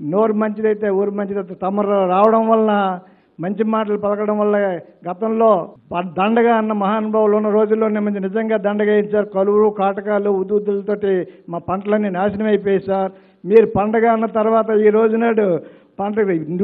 నోరు మంచిదైతే ఊరు మంచిదైతే తమరు రావడం వలన మంచి మాటలు పలకడం వల్ల గతంలో దండగా అన్న మహానుభావులు ఉన్న రోజుల్లోనే మంచి నిజంగా దండగా ఇచ్చారు. కలువులు కాటకాలు ఉదుతులతోటి మా పంటలన్నీ నాశనం అయిపోయాయి సార్. మీరు పండగ అన్న తర్వాత ఈ రోజు నాడు పంట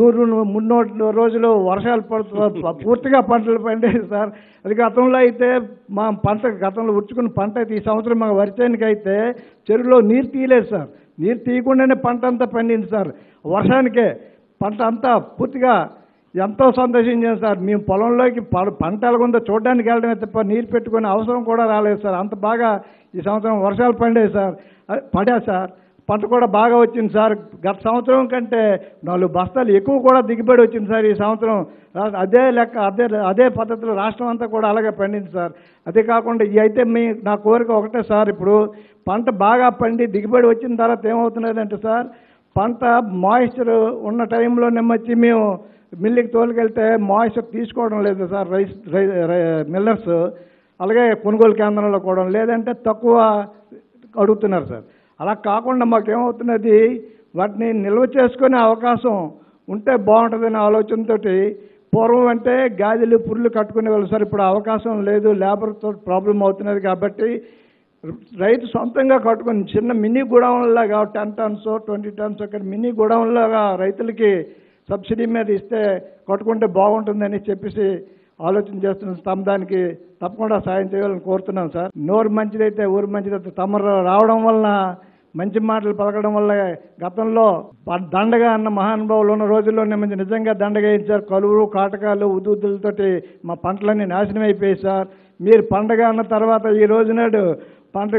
300 రోజులు వర్షాలు పూర్తిగా పంటలు పండేది సార్. అది గతంలో అయితే మా పంట గతంలో ఉచ్చుకున్న పంట అయితే ఈ సంవత్సరం మా వరిచేనికి అయితే చెరువులో నీరు తీయలేదు సార్. నీరు తీయకుండానే పంట అంతా పండింది సార్. వర్షానికే పంట అంతా పూర్తిగా ఎంతో సంతోషించాం సార్. మేము పొలంలోకి పంట ఎలాగుందో చూడడానికి వెళ్ళడమే తప్ప నీరు పెట్టుకునే అవసరం కూడా రాలేదు సార్. అంత బాగా ఈ సంవత్సరం వర్షాలు పండేవి సార్. పడా సార్. పంట కూడా బాగా వచ్చింది సార్. గత సంవత్సరం కంటే 4 బస్తాలు ఎక్కువ కూడా దిగుబడి వచ్చింది సార్ ఈ సంవత్సరం. అదే లెక్క అదే పద్ధతిలో రాష్ట్రం అంతా కూడా అలాగే పండింది సార్. అదే కాకుండా అయితే నా కోరిక ఒకటే సార్, ఇప్పుడు పంట బాగా పండి దిగుబడి వచ్చిన తర్వాత ఏమవుతున్నదంటే సార్, పంట మాయిశ్చర్ ఉన్న టైంలో నెమ్మచ్చి మేము మిల్లుకి తోలుకెళ్తే మాయిశ్చర్ తీసుకోవడం లేదు సార్ మిల్లర్స్. అలాగే కొనుగోలు కేంద్రంలో కూడా లేదంటే తక్కువ అడుగుతున్నారు సార్. అలా కాకుండా మాకేమవుతున్నది, వాటిని నిల్వ చేసుకునే అవకాశం ఉంటే బాగుంటుందనే ఆలోచనతో పూర్వం అంటే గాజులు పుర్లు కట్టుకునే వాళ్ళు సార్. ఇప్పుడు అవకాశం లేదు, లేబర్తో ప్రాబ్లం అవుతున్నది. కాబట్టి రైతు సొంతంగా కట్టుకుని చిన్న మినీ గోడౌన్లాగా 10 టన్స్ 20 టన్స్ అక్కడ మినీ గోడౌన్లాగా రైతులకి సబ్సిడీ మీద ఇస్తే కట్టుకుంటే బాగుంటుందని చెప్పేసి ఆలోచన చేస్తున్నాం. దానికి తప్పకుండా సాయం చేయాలని కోరుతున్నాం సార్. నోరు మంచిదైతే ఊరు మంచిదైతే తమరు రావడం వలన మంచి మాటలు పలకడం వల్ల గతంలో దండగా అన్న మహానుభావులు ఉన్న రోజుల్లోనే మంచి నిజంగా దండగా ఇచ్చారు. కలువులు కాటకాలు ఉదుతులతోటి మా పంటలన్నీ నాశనం అయిపోయాయి సార్. మీరు పండగ అన్న తర్వాత ఈ రోజు నాడు పంట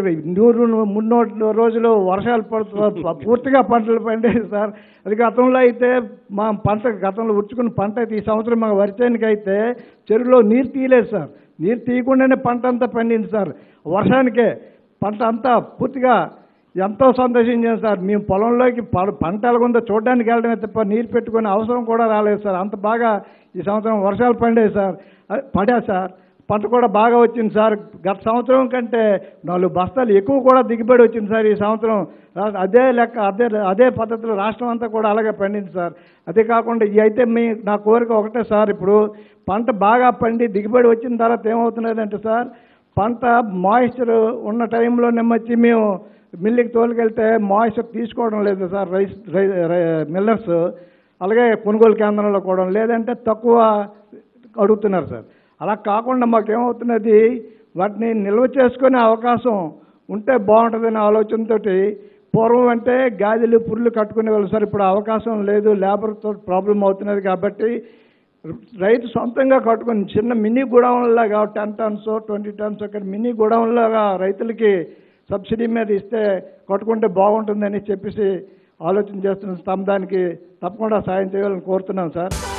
300 రోజులు వర్షాలు పూర్తిగా పంటలు పండేది సార్. అది గతంలో అయితే మా పంట గతంలో ఉచ్చుకున్న పంట అయితే ఈ సంవత్సరం మా వరిచేనికి అయితే చెరువులో నీరు తీయలేదు సార్. నీరు తీయకుండానే పంట అంతా పండింది సార్. వర్షానికే పంట అంతా పూర్తిగా ఎంతో సంతోషించాం సార్. మేము పొలంలోకి పంట ఎలాగుందో చూడడానికి వెళ్ళడమే తప్ప నీరు పెట్టుకునే అవసరం కూడా రాలేదు సార్. అంత బాగా ఈ సంవత్సరం వర్షాలు పండేవి సార్. పడా సార్. పంట కూడా బాగా వచ్చింది సార్. గత సంవత్సరం కంటే 4 బస్తాలు ఎక్కువ కూడా దిగుబడి వచ్చింది సార్ ఈ సంవత్సరం. అదే లెక్క అదే పద్ధతిలో రాష్ట్రం అంతా కూడా అలాగే పండింది సార్. అదే కాకుండా అయితే నా కోరిక ఒకటే సార్, ఇప్పుడు పంట బాగా పండి దిగుబడి వచ్చిన తర్వాత ఏమవుతున్నదంటే సార్, పంట మాయిశ్చర్ ఉన్న టైంలో నెమ్మచ్చి మేము మిల్లుకి తోలుకెళ్తే మాయిశ్చర్ తీసుకోవడం లేదు సార్ మిల్లర్స్. అలాగే కొనుగోలు కేంద్రంలో కూడా లేదంటే తక్కువ అడుగుతున్నారు సార్. అలా కాకుండా మాకేమవుతున్నది, వాటిని నిల్వ చేసుకునే అవకాశం ఉంటే బాగుంటుందనే ఆలోచనతో పూర్వం అంటే గాజులు పుర్లు కట్టుకునే వాళ్ళు సార్. ఇప్పుడు అవకాశం లేదు, లేబర్తో ప్రాబ్లం అవుతున్నది. కాబట్టి రైతు సొంతంగా కట్టుకుని చిన్న మినీ గోడౌన్లాగా 10 టన్స్ 20 టన్స్ అక్కడ మినీ గోడౌన్లాగా రైతులకి సబ్సిడీ మీద ఇస్తే కట్టుకుంటే బాగుంటుందని చెప్పేసి ఆలోచన చేస్తున్నాం. దానికి తప్పకుండా సాయం చేయాలని కోరుతున్నాం సార్.